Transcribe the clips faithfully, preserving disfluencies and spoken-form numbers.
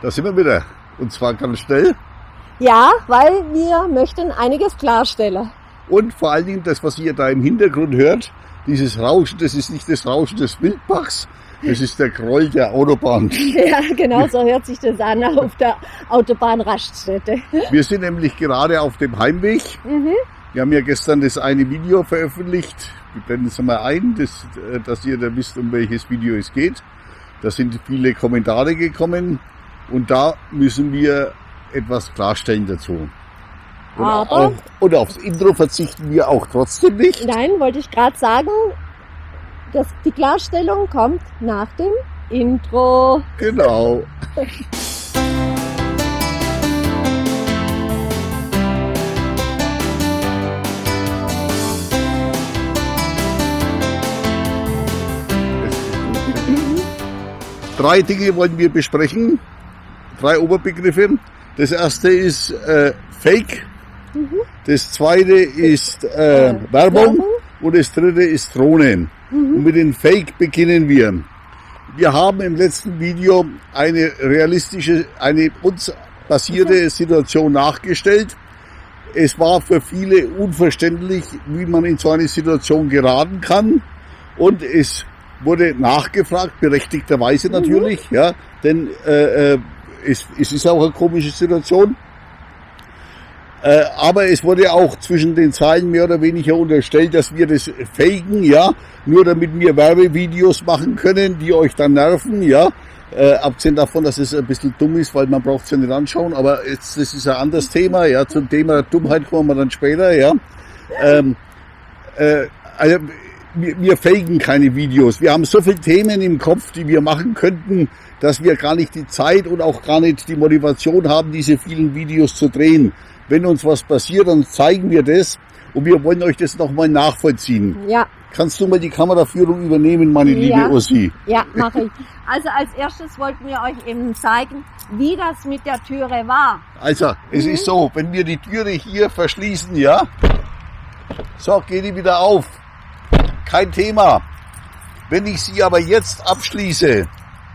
Da sind wir wieder. Und zwar ganz schnell. Ja, weil wir möchten einiges klarstellen. Und vor allen Dingen das, was ihr da im Hintergrund hört, dieses Rauschen, das ist nicht das Rauschen des Wildbachs, das ist der Groll der Autobahn. Ja, genau so hört sich das an auf der Autobahnraststätte. Wir sind nämlich gerade auf dem Heimweg. Mhm. Wir haben ja gestern das eine Video veröffentlicht. Wir blenden es mal ein, dass, dass ihr da wisst, um welches Video es geht. Da sind viele Kommentare gekommen und da müssen wir etwas klarstellen dazu. Und, Aber auf, und aufs Intro verzichten wir auch trotzdem nicht. Nein, wollte ich gerade sagen, dass die Klarstellung kommt nach dem Intro. Genau. Drei Dinge wollen wir besprechen, drei Oberbegriffe. Das erste ist äh, Fake, mhm. Das zweite ist äh, äh, Werbung, Werbung und das dritte ist Drohnen. Mhm. Und mit den Fake beginnen wir. Wir haben im letzten Video eine realistische, eine uns passierte Situation nachgestellt. Es war für viele unverständlich, wie man in so eine Situation geraten kann, und es wurde nachgefragt, berechtigterweise natürlich, mhm. ja, denn äh, es, es ist auch eine komische Situation. Äh, aber es wurde auch zwischen den Zeilen mehr oder weniger unterstellt, dass wir das faken, ja, nur damit wir Werbevideos machen können, die euch dann nerven, ja. Äh, abgesehen davon, dass es ein bisschen dumm ist, weil man braucht es ja nicht anschauen, aber jetzt, das ist ein anderes Thema, ja. Zum Thema Dummheit kommen wir dann später, ja. Ähm, äh, also, Wir, wir faken keine Videos. Wir haben so viele Themen im Kopf, die wir machen könnten, dass wir gar nicht die Zeit und auch gar nicht die Motivation haben, diese vielen Videos zu drehen. Wenn uns was passiert, dann zeigen wir das und wir wollen euch das nochmal nachvollziehen. Ja. Kannst du mal die Kameraführung übernehmen, meine liebe ja. Ossi? Ja, mache ich. Also als erstes wollten wir euch eben zeigen, wie das mit der Türe war. Also, es mhm. ist so, wenn wir die Türe hier verschließen, ja, so, geht die wieder auf. Kein Thema. Wenn ich sie aber jetzt abschließe,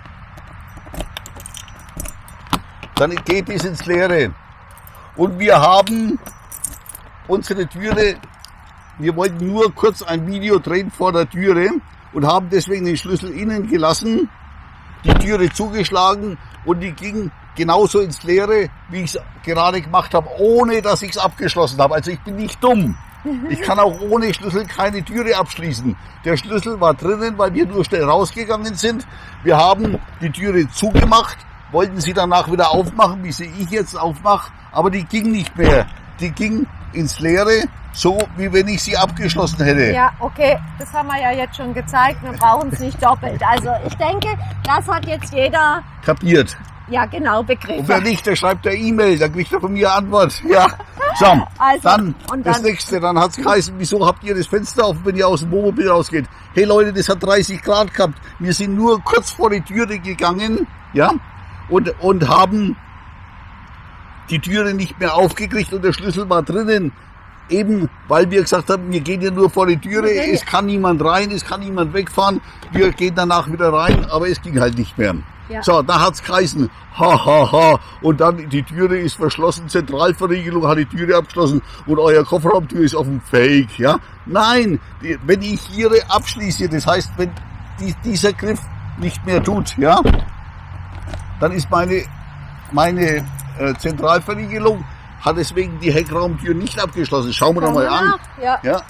dann geht es ins Leere. Und wir haben unsere Türe, wir wollten nur kurz ein Video drehen vor der Türe und haben deswegen den Schlüssel innen gelassen, die Türe zugeschlagen und die ging genauso ins Leere, wie ich es gerade gemacht habe, ohne dass ich es abgeschlossen habe. Also ich bin nicht dumm. Ich kann auch ohne Schlüssel keine Türe abschließen. Der Schlüssel war drinnen, weil wir nur schnell rausgegangen sind. Wir haben die Türe zugemacht, wollten sie danach wieder aufmachen, wie sie ich jetzt aufmache, aber die ging nicht mehr. Die ging ins Leere, so wie wenn ich sie abgeschlossen hätte. Ja, okay, das haben wir ja jetzt schon gezeigt. Wir brauchen es nicht doppelt. Also ich denke, das hat jetzt jeder kapiert. Ja, genau, begriffen. Und wer nicht, der schreibt der E-Mail, dann kriegt er von mir Antwort. Ja. So, also, dann, und das dann, nächste, dann hat's geheißen, wieso habt ihr das Fenster offen, wenn ihr aus dem Wohnmobil rausgeht? Hey Leute, das hat dreißig Grad gehabt. Wir sind nur kurz vor die Türe gegangen, ja, und, und haben die Türe nicht mehr aufgekriegt und der Schlüssel war drinnen. Eben, weil wir gesagt haben, wir gehen ja nur vor die Türe, okay. Es kann niemand rein, es kann niemand wegfahren, wir gehen danach wieder rein, aber es ging halt nicht mehr. Ja. So, da hat's geheißen, ha, ha, ha, und dann die Türe ist verschlossen, Zentralverriegelung hat die Türe abgeschlossen und euer Kofferraumtür ist auf dem Fake, ja. Nein, die, wenn ich hier abschließe, das heißt, wenn die, dieser Griff nicht mehr tut, ja, dann ist meine, meine äh, Zentralverriegelung, hat deswegen die Heckraumtür nicht abgeschlossen. Schauen wir doch mal an. Ja. Ja.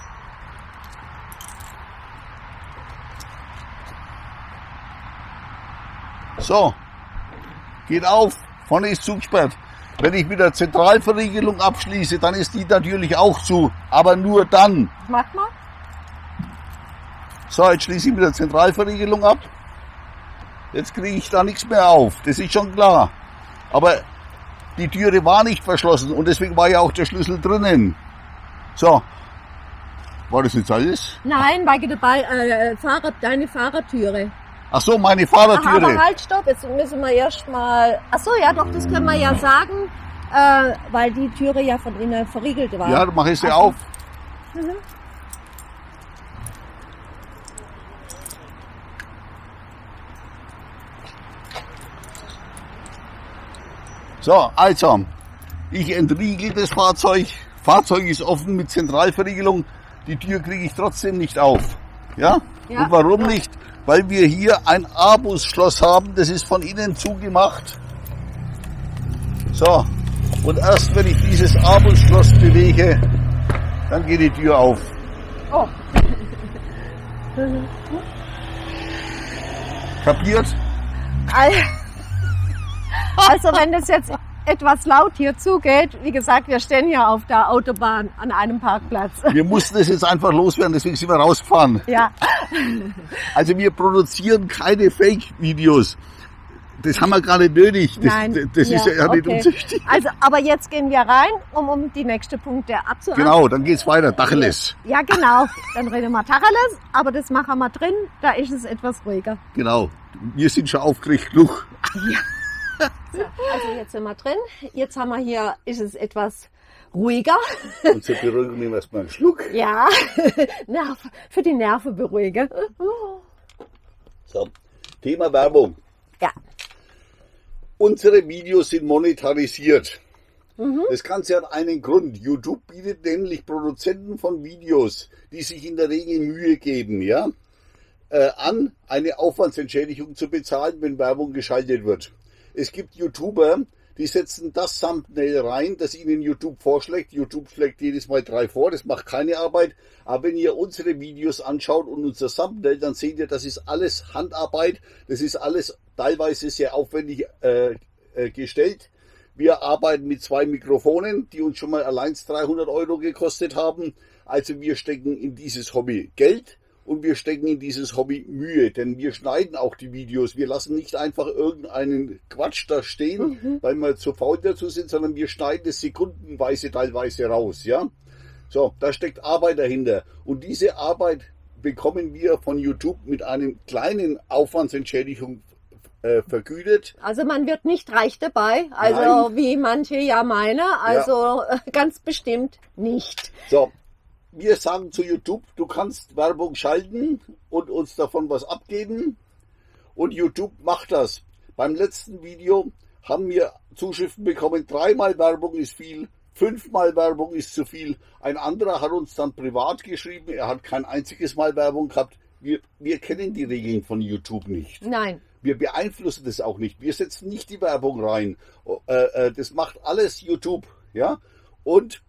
So, geht auf, vorne ist zugesperrt. Wenn ich mit der Zentralverriegelung abschließe, dann ist die natürlich auch zu, aber nur dann. Mach mal. So, jetzt schließe ich mit der Zentralverriegelung ab. Jetzt kriege ich da nichts mehr auf, das ist schon klar. Aber die Türe war nicht verschlossen und deswegen war ja auch der Schlüssel drinnen. So, war das jetzt alles? Nein, bei dabei, äh, Fahrer, deine Fahrertüre. Ach so, meine Fahrertüre. Aber halt, stopp, jetzt müssen wir erst mal, ach so, ja doch, das können wir ja sagen, äh, weil die Türe ja von innen verriegelt war. Ja, dann mache ich sie also auf. Mhm. So, also, ich entriegel das Fahrzeug. Fahrzeug ist offen mit Zentralverriegelung. Die Tür kriege ich trotzdem nicht auf. Ja? Ja. Und warum nicht? Weil wir hier ein Abusschloss haben. Das ist von innen zugemacht. So. Und erst wenn ich dieses Abusschloss bewege, dann geht die Tür auf. Oh. Kapiert? Also wenn das jetzt etwas laut hier zugeht, wie gesagt, wir stehen hier auf der Autobahn an einem Parkplatz. Wir mussten es jetzt einfach loswerden, deswegen sind wir rausgefahren. Ja. Also wir produzieren keine Fake-Videos. Das haben wir gar nicht nötig. Das, Nein. das ist ja, ja nicht okay. unser Stil. Also, aber jetzt gehen wir rein, um, um die nächsten Punkte abzuarbeiten. Genau, dann geht's weiter. Tacheles. Ja, genau. Dann reden wir Tacheles, aber das machen wir drin, da ist es etwas ruhiger. Genau. Wir sind schon aufgeregt genug. So, also jetzt sind wir drin. Jetzt haben wir hier, ist es etwas ruhiger. Und zur Beruhigung nehmen wir erstmal einen Schluck. Ja, Nerv, für die Nerven beruhigen. So, Thema Werbung. Ja. Unsere Videos sind monetarisiert. Mhm. Das Ganze hat einen Grund. YouTube bietet nämlich Produzenten von Videos, die sich in der Regel Mühe geben, ja, äh, an, eine Aufwandsentschädigung zu bezahlen, wenn Werbung geschaltet wird. Es gibt YouTuber, die setzen das Thumbnail rein, das ihnen YouTube vorschlägt. YouTube schlägt jedes Mal drei vor, das macht keine Arbeit. Aber wenn ihr unsere Videos anschaut und unser Thumbnail, dann seht ihr, das ist alles Handarbeit. Das ist alles teilweise sehr aufwendig äh, äh, gestellt. Wir arbeiten mit zwei Mikrofonen, die uns schon mal allein dreihundert Euro gekostet haben. Also wir stecken in dieses Hobby Geld. Und wir stecken in dieses Hobby Mühe, denn wir schneiden auch die Videos. Wir lassen nicht einfach irgendeinen Quatsch da stehen, mhm. weil wir zu faul dazu sind, sondern wir schneiden es sekundenweise teilweise raus. Ja, so, da steckt Arbeit dahinter. Und diese Arbeit bekommen wir von YouTube mit einem kleinen Aufwandsentschädigung äh, vergütet. Also man wird nicht reich dabei, also Nein. wie manche ja meinen, also ja. ganz bestimmt nicht. So. Wir sagen zu YouTube, du kannst Werbung schalten und uns davon was abgeben. Und YouTube macht das. Beim letzten Video haben wir Zuschriften bekommen, dreimal Werbung ist viel, fünfmal Werbung ist zu viel. Ein anderer hat uns dann privat geschrieben, er hat kein einziges Mal Werbung gehabt. Wir, wir kennen die Regeln von YouTube nicht. Nein. Wir beeinflussen das auch nicht. Wir setzen nicht die Werbung rein. Äh, äh, das macht alles YouTube. Ja? Und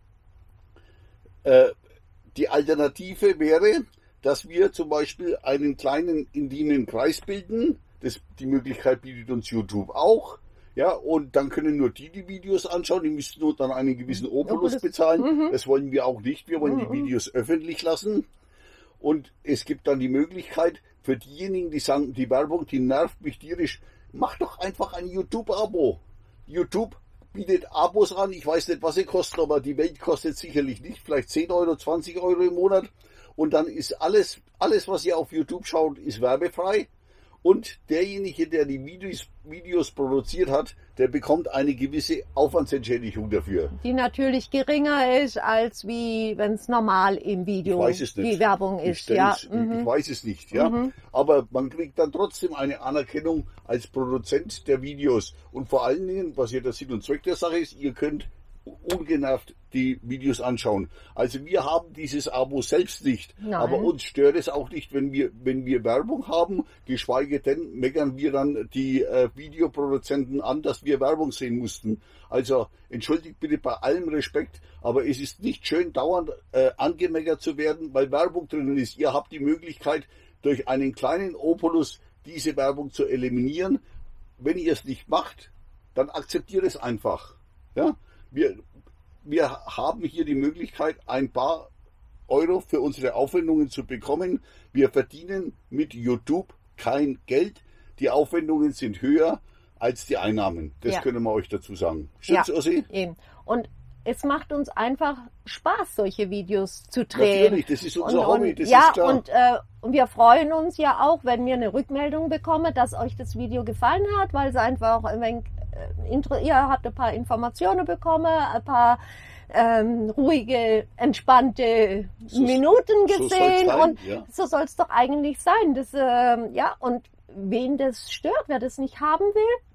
die Alternative wäre, dass wir zum Beispiel einen kleinen intimen Kreis bilden. Das, die Möglichkeit bietet uns YouTube auch. Ja, und dann können nur die die Videos anschauen. Die müssten nur dann einen gewissen Obolus bezahlen. Mhm. Das wollen wir auch nicht. Wir wollen mhm. die Videos öffentlich lassen. Und es gibt dann die Möglichkeit für diejenigen, die sagen, die Werbung, die nervt mich tierisch, mach doch einfach ein YouTube-Abo. YouTube bietet Abos an, ich weiß nicht, was sie kosten, aber die Welt kostet sicherlich nicht, vielleicht zehn Euro, zwanzig Euro im Monat. Und dann ist alles, alles, was ihr auf YouTube schaut, ist werbefrei. Und derjenige, der die Videos, Videos produziert hat, der bekommt eine gewisse Aufwandsentschädigung dafür. Die natürlich geringer ist, als wie wenn es normal im Video die Werbung ist. Ich, ja. mhm. ich weiß es nicht, ja. Mhm. Aber man kriegt dann trotzdem eine Anerkennung als Produzent der Videos. Und vor allen Dingen, was ja der Sinn und Zweck der Sache ist, ihr könnt ungenervt die Videos anschauen. Also wir haben dieses Abo selbst nicht, Nein. aber uns stört es auch nicht, wenn wir wenn wir Werbung haben, geschweige denn meckern wir dann die äh, Videoproduzenten an, dass wir Werbung sehen mussten. Also entschuldigt bitte bei allem Respekt, aber es ist nicht schön, dauernd äh, angemeckert zu werden, weil Werbung drinnen ist. Ihr habt die Möglichkeit, durch einen kleinen Obolus diese Werbung zu eliminieren. Wenn ihr es nicht macht, dann akzeptiert es einfach. Ja? Wir, wir haben hier die Möglichkeit, ein paar Euro für unsere Aufwendungen zu bekommen. Wir verdienen mit YouTube kein Geld. Die Aufwendungen sind höher als die Einnahmen. Das ja. können wir euch dazu sagen. Stimmt's, ja, Ossi? Eben. Und es macht uns einfach Spaß, solche Videos zu drehen. Natürlich, das ist unser und, Hobby, das ja, ist klar. Und, äh, und wir freuen uns ja auch, wenn wir eine Rückmeldung bekommen, dass euch das Video gefallen hat, weil es einfach ein wenig, äh, ihr habt ein paar Informationen bekommen, ein paar ähm, ruhige, entspannte so, Minuten gesehen. So und ja. so soll es doch eigentlich sein. Das, äh, ja, und wen das stört, wer das nicht haben will,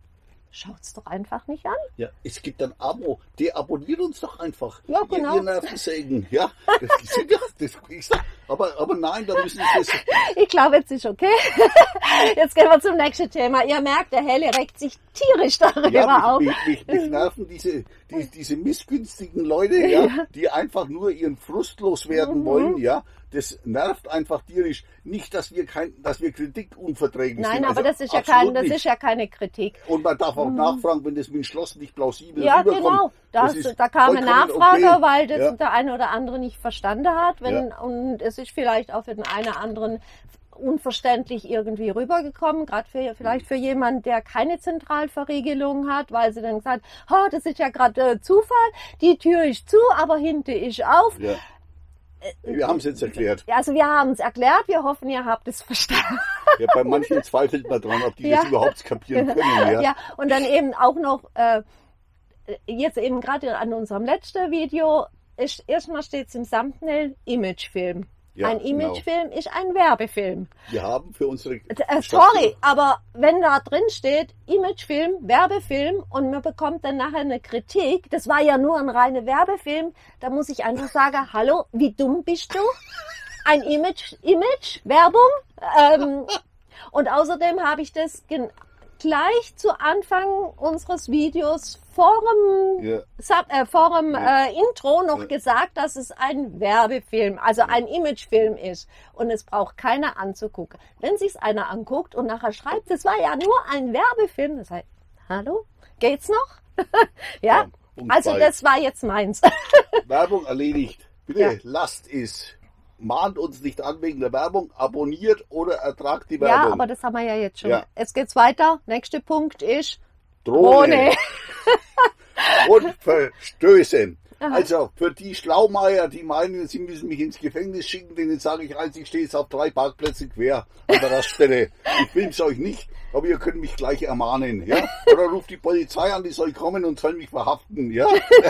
schaut's doch einfach nicht an. Ja, es gibt ein Abo, deabonniert uns doch einfach. Ja, genau. Ihr, ihr Nervensägen, ja. Das sind ja das, ich sag, aber, aber nein, da müssen Sie das. Ich glaube, jetzt ist okay. Jetzt gehen wir zum nächsten Thema. Ihr merkt, der Helle regt sich tierisch darüber ja, auf. mich, mich, mich nerven diese, die, diese missgünstigen Leute, ja, Ja. die einfach nur ihren Frust loswerden Mhm. wollen, ja. Das nervt einfach tierisch. Nicht, dass wir kein, dass wir Kritik unverträglich Nein, sind. aber Also das ist ja absolut kein, das nicht. ist ja keine Kritik. Und man darf auch nachfragen, wenn das mit dem Schloss nicht plausibel Ja, rüberkommt. genau. Das, ist da kam eine vollkommen Nachfrage, okay. weil das Ja. der eine oder andere nicht verstanden hat. Wenn, Ja. Und es ist vielleicht auch für den einen oder anderen unverständlich irgendwie rübergekommen, gerade für, vielleicht für jemanden, der keine Zentralverriegelung hat, weil sie dann gesagt, oh, das ist ja gerade äh, Zufall, die Tür ist zu, aber hinten ist auf. Ja. Wir haben es jetzt erklärt. Ja, also wir haben es erklärt, wir hoffen, ihr habt es verstanden. Ja, bei manchen zweifelt man dran, ob die Ja. das überhaupt kapieren können. Ja. Ja, und dann eben auch noch, äh, jetzt eben gerade an unserem letzten Video, ist, erstmal steht es im Thumbnail Imagefilm. Ja, ein genau. Imagefilm ist ein Werbefilm. Wir haben für unsere... Äh, sorry, aber wenn da drin steht Imagefilm, Werbefilm und man bekommt dann nachher eine Kritik, das war ja nur ein reiner Werbefilm, da muss ich einfach sagen, hallo, wie dumm bist du? Ein Image, Image, Werbung. Ähm, und außerdem habe ich das gen- gleich zu Anfang unseres Videos vor dem, Ja. Sub, äh, vor dem Ja. äh, Intro noch Ja. gesagt, dass es ein Werbefilm, also ein Imagefilm ist. Und es braucht keiner anzugucken. Wenn sich's einer anguckt und nachher schreibt, es war ja nur ein Werbefilm, das heißt, hallo, geht's noch? Ja, Ja, Punkt also zwei. das war jetzt meins. Werbung erledigt. Bitte Ja. lasst es. Mahnt uns nicht an wegen der Werbung. Abonniert oder ertragt die Ja, Werbung. aber das haben wir ja jetzt schon. Ja. Jetzt geht's weiter. Nächster Punkt ist Drohne. Drohne. Und Verstöße. Aha. Also für die Schlaumeier, die meinen, sie müssen mich ins Gefängnis schicken, denen sage ich eins, ich stehe jetzt auf drei Parkplätze quer an der Raststelle. Ich film's euch nicht, aber ihr könnt mich gleich ermahnen, ja? Oder ruft die Polizei an, die soll kommen und soll mich verhaften, ja?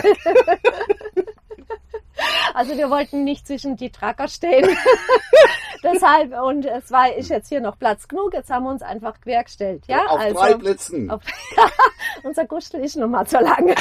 Also wir wollten nicht zwischen die Tracker stehen. Deshalb, und es war, ist jetzt hier noch Platz genug, jetzt haben wir uns einfach quergestellt. Ja, Auf also, drei Plätzen. Auf, unser Gustel ist noch mal zu lang.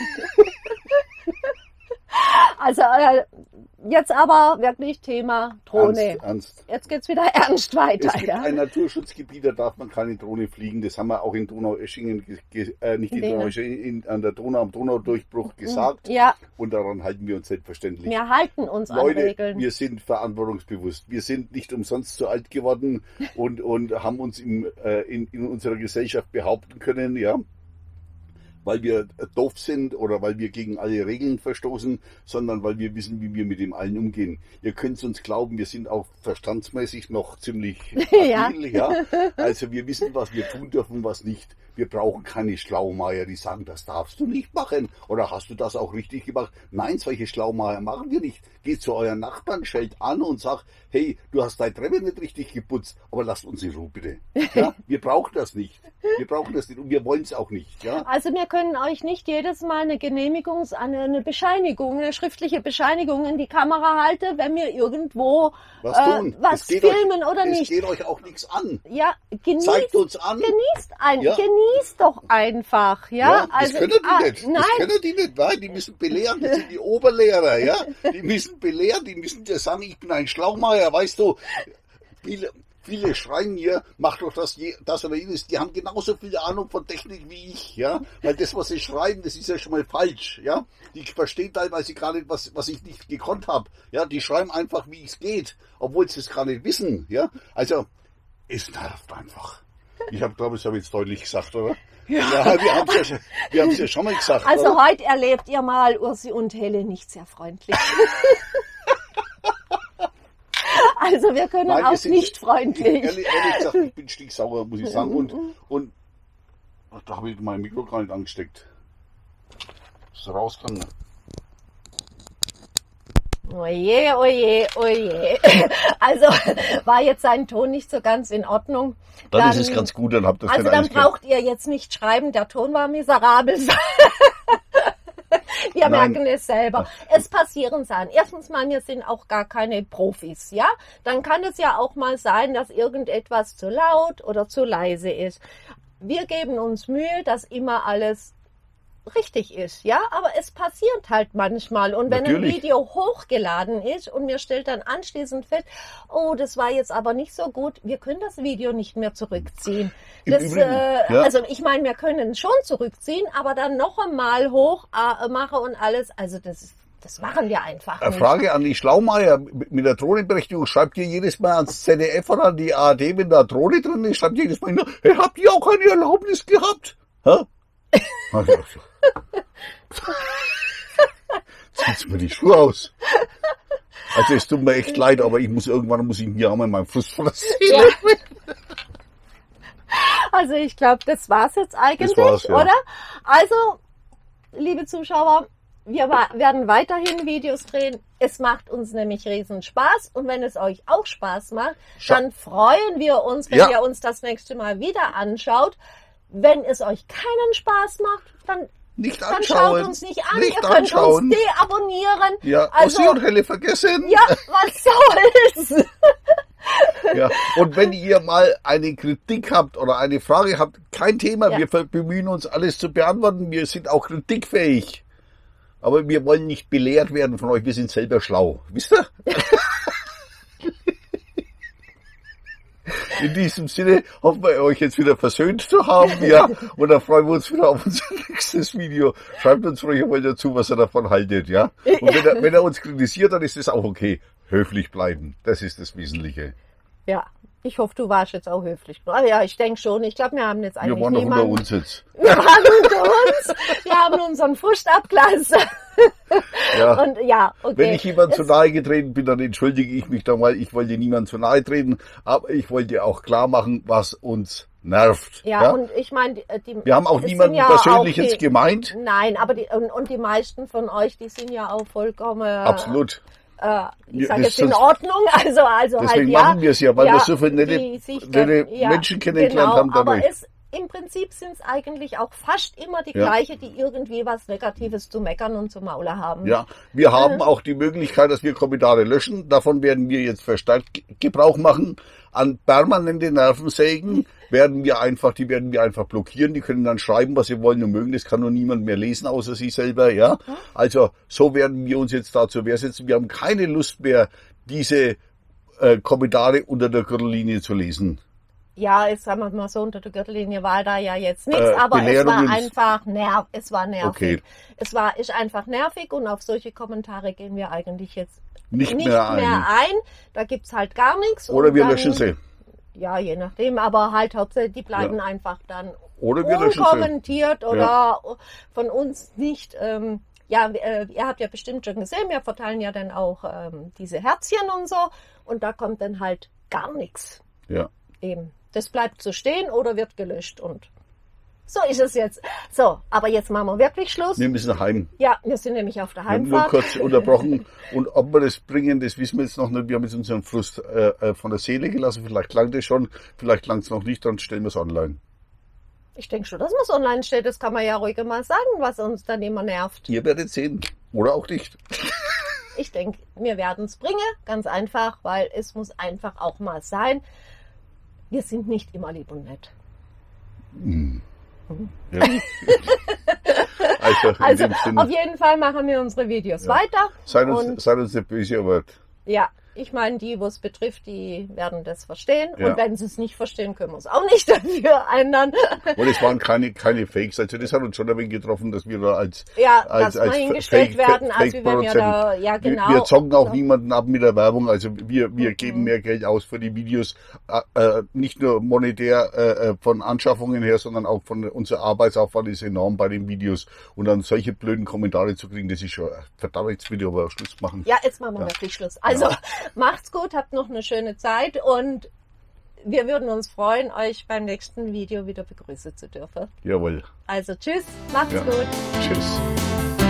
Also äh, jetzt aber wirklich Thema Drohne. Ernst, ernst. Jetzt geht's wieder ernst weiter. Es gibt Ja? ein Naturschutzgebiet, da darf man keine Drohne fliegen. Das haben wir auch in Donaueschingen, ge- ge- äh, nicht in Nee, ne? Donaueschingen, in, an der Donau, am Donaudurchbruch gesagt. Ja, Und daran halten wir uns selbstverständlich. wir halten uns an Leute, Regeln. wir sind verantwortungsbewusst. Wir sind nicht umsonst zu alt geworden und, und haben uns im, äh, in, in unserer Gesellschaft behaupten können, ja, weil wir doof sind oder weil wir gegen alle Regeln verstoßen, sondern weil wir wissen, wie wir mit dem allen umgehen. Ihr könnt uns glauben, wir sind auch verstandsmäßig noch ziemlich Ja. agil, ja. Also wir wissen, was wir tun dürfen, was nicht. Wir brauchen keine Schlaumeier, die sagen, das darfst du nicht machen. Oder hast du das auch richtig gemacht? Nein, solche Schlaumeier machen wir nicht. Geht zu euren Nachbarn, schellt an und sagt, hey, du hast deine Treppe nicht richtig geputzt, aber lasst uns in Ruhe bitte. Ja, wir brauchen das nicht. Wir brauchen das nicht und wir wollen es auch nicht. Ja. Also wir können euch nicht jedes Mal eine Genehmigung, eine, eine Bescheinigung, eine schriftliche Bescheinigung in die Kamera halten, wenn wir irgendwo Was äh, tun? was Es geht filmen euch, oder es nicht. geht euch auch nichts an. Ja, genießt, Zeigt uns an. genießt, ein, Ja. genießt doch einfach. Ja, Ja, das also, können die ah, nicht. Nein, Das können die nicht. Nein, die müssen belehren. Das sind die Oberlehrer, ja. Die müssen belehren. Die müssen dir sagen, ich bin ein Schlaumeier, weißt du. Viele, viele schreien hier, mach doch das, je- das oder jenes. Die haben genauso viel Ahnung von Technik wie ich, ja. Weil das, was sie schreiben, das ist ja schon mal falsch, ja. Die verstehen teilweise gar nicht, was, was ich nicht gekonnt habe. Ja, die schreiben einfach, wie es geht, obwohl sie es gar nicht wissen, ja. Also, es nervt einfach. Ich habe, glaube ich, das habe ich jetzt deutlich gesagt, oder? Ja, wir haben es ja, schon- wir haben's ja schon mal gesagt. also oder? heute erlebt ihr mal Ursi und Helle nicht sehr freundlich. Also wir können Nein, wir auch sind- nicht freundlich. Ehrlich, ehrlich gesagt, ich bin stinksauer, muss ich sagen. Und, und ach, da habe ich mein Mikro gar nicht angesteckt. Dass es raus kann. Oje, oje, oje. Also war jetzt sein Ton nicht so ganz in Ordnung. Dann, ist es ganz gut, dann habt ihr Also dann braucht ihr jetzt nicht schreiben, der Ton war miserabel. Wir Nein. merken es selber. Es passieren Sachen. Erstens mal, wir sind auch gar keine Profis, ja? Dann kann es ja auch mal sein, dass irgendetwas zu laut oder zu leise ist. wir geben uns Mühe, dass immer alles richtig ist, ja, aber es passiert halt manchmal und wenn Natürlich. ein Video hochgeladen ist und mir stellt dann anschließend fest, oh, das war jetzt aber nicht so gut, wir können das Video nicht mehr zurückziehen. Im Das, Übrigen, äh, ja. Also ich meine, wir können es schon zurückziehen, aber dann noch einmal hoch äh, machen und alles, also das, das machen wir einfach Eine nicht. Frage an die Schlaumeier mit der Drohnenberechtigung. Schreibt ihr jedes Mal ans Z D F oder an die A R D, wenn da Drohne drin ist, schreibt ihr jedes Mal, hey, habt ihr auch eine Erlaubnis gehabt? Hä? Also, zieht's mir die Schuhe aus. Also es tut mir echt leid, aber ich muss irgendwann muss ich mir auch mal meinen Frust von der Seele. Ja. Also ich glaube, das war's jetzt eigentlich, Das war's, ja. oder? Also, liebe Zuschauer, wir wa- werden weiterhin Videos drehen. Es macht uns nämlich riesen Spaß und wenn es euch auch Spaß macht, Scha- dann freuen wir uns, wenn Ja. ihr uns das nächste Mal wieder anschaut. Wenn es euch keinen Spaß macht, dann, Nicht dann anschauen. schaut uns nicht an. Nicht ihr könnt anschauen. uns deabonnieren. Ja, also, Ossi und Helle vergessen. ja, was soll's? Ja. Und wenn ihr mal eine Kritik habt oder eine Frage habt, kein Thema. Ja. Wir ver- bemühen uns, alles zu beantworten. Wir sind auch kritikfähig. Aber wir wollen nicht belehrt werden von euch. Wir sind selber schlau. Wisst ihr? In diesem Sinne hoffen wir, euch jetzt wieder versöhnt zu haben. Ja. Und dann freuen wir uns wieder auf unser nächstes Video. Schreibt uns ruhig mal dazu, was ihr davon haltet. Ja. Und wenn er, wenn er uns kritisiert, dann ist es auch okay. Höflich bleiben. Das ist das Wesentliche. Ja, ich hoffe, du warst jetzt auch höflich. Ah, ja, ich denke schon. Ich glaube, wir haben jetzt eigentlich Wir waren noch unter niemanden. uns jetzt. Wir waren unter uns. Wir haben unseren Frust abgelassen. Ja. Und ja, okay. Wenn ich jemand zu Es- nahe getreten bin, dann entschuldige ich mich da mal. Ich wollte niemand zu nahe treten, aber ich wollte auch klar machen, was uns nervt. Ja, und ich meine, die, die Wir haben auch es sind niemanden ja persönlich auch die, jetzt gemeint. Nein, aber die, und, und die meisten von euch, die sind ja auch vollkommen, Absolut. äh, ich Ja, sage das jetzt in sonst- Ordnung. Also, also Deswegen halt ja. machen wir es ja, weil ja, wir so viele nette, die sich dann- nette ja, Menschen kennengelernt genau, haben dadurch. Aber es, im Prinzip sind es eigentlich auch fast immer die Ja. gleiche, die irgendwie was Negatives zu meckern und zu Maulen haben. Ja, wir haben Mhm. auch die Möglichkeit, dass wir Kommentare löschen. Davon werden wir jetzt verstärkt Ge- Gebrauch machen. An permanente Nervensägen werden wir einfach, die werden wir einfach blockieren. Die können dann schreiben, was sie wollen und mögen. Das kann nur niemand mehr lesen, außer sie selber, ja. Also, so werden wir uns jetzt da zur Wehr setzen. Wir haben keine Lust mehr, diese äh, Kommentare unter der Gürtellinie zu lesen. Ja, jetzt sagen wir mal so, unter der Gürtellinie war da ja jetzt nichts, Äh, aber es Belehrung war ins- einfach nerv, es war nervig. Okay. Es war, ist einfach nervig und auf solche Kommentare gehen wir eigentlich jetzt Nicht, nicht mehr ein. mehr ein. Da gibt's halt gar nichts. Oder und wir dann, löschen sie. Ja, je nachdem, aber halt hauptsächlich, die bleiben Ja. einfach dann Oder wir löschen sie. unkommentiert oder von uns nicht. Ähm, ja, äh, ihr habt ja bestimmt schon gesehen, wir verteilen ja dann auch ähm, diese Herzchen und so und da kommt dann halt gar nichts. Ja. Eben. Das bleibt so stehen oder wird gelöscht und so ist es jetzt. So, aber jetzt machen wir wirklich Schluss. Wir müssen heim. Ja, wir sind nämlich auf der Wir haben nur Heimfahrt. kurz unterbrochen. Und ob wir das bringen, das wissen wir jetzt noch nicht. Wir haben jetzt unseren Frust äh, äh, von der Seele gelassen. Vielleicht klang das schon, vielleicht klang es noch nicht, dann stellen wir es online. Ich denke schon, dass man es online stellt. Das kann man ja ruhig mal sagen, was uns dann immer nervt. Ihr werdet sehen. Oder auch nicht. Ich denke, wir werden es bringen. Ganz einfach, weil es muss einfach auch mal sein. Wir sind nicht immer lieb und nett. Hm. Ja. Also, in Also, dem Sinne, auf jeden Fall machen wir unsere Videos Ja. weiter. seid und- uns, seid uns nicht böse, aber Ja, ich meine, die, wo es betrifft, die werden das verstehen. Ja. Und wenn sie es nicht verstehen, können wir es auch nicht dafür ändern. und es waren keine, keine Fakes. Also das hat uns schon ein wenig getroffen, dass wir da als, Ja, als, dass wir als hingestellt Fake- werden, Fake- als wie wenn wir da, ja Wir- genau. Wir zocken auch Ja. niemanden ab mit der Werbung. Also wir, wir Mhm. geben mehr Geld aus für die Videos. Äh, äh, nicht nur monetär äh, äh, von Anschaffungen her, sondern auch von unser Arbeitsaufwand ist enorm bei den Videos. Und dann solche blöden Kommentare zu kriegen, das ist schon, verdammt, jetzt will ich aber Schluss machen. Ja, jetzt machen wir Ja. wirklich Schluss. Also, Ja. macht's gut, habt noch eine schöne Zeit und wir würden uns freuen, euch beim nächsten Video wieder begrüßen zu dürfen. Jawohl. Also, tschüss, macht's Ja. gut. Tschüss.